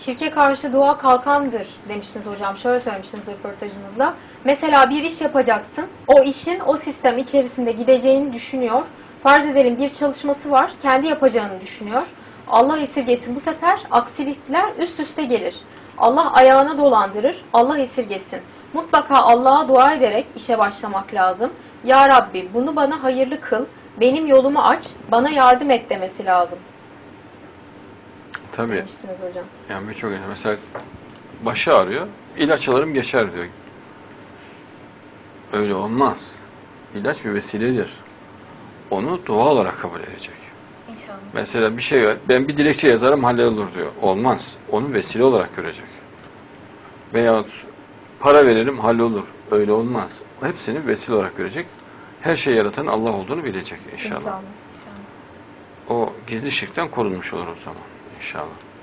şirke karşı dua kalkandır demiştiniz hocam. Şöyle söylemiştiniz röportajınızda. Mesela bir iş yapacaksın. O işin o sistem içerisinde gideceğini düşünüyor. Farz edelim bir çalışması var. Kendi yapacağını düşünüyor. Allah esirgesin. Bu sefer aksilikler üst üste gelir. Allah ayağına dolandırır. Allah esirgesin. Mutlaka Allah'a dua ederek işe başlamak lazım. Ya Rabbi bunu bana hayırlı kıl. Benim yolumu aç. Bana yardım et demesi lazım. Tabii. Demiştiniz hocam. Yani birçok insan mesela başı ağrıyor, ilaç alırım geçer diyor. Öyle olmaz. İlaç bir vesiledir. Onu dua olarak kabul edecek. İnşallah. Mesela bir şey var, ben bir dilekçe yazarım hallolur diyor. Olmaz. Onu vesile olarak görecek. Veyahut para veririm hallolur. Öyle olmaz. Hepsini vesile olarak görecek. Her şeyi yaratan Allah olduğunu bilecek inşallah. İnşallah. O gizli şirkten korunmuş olur o zaman inşallah.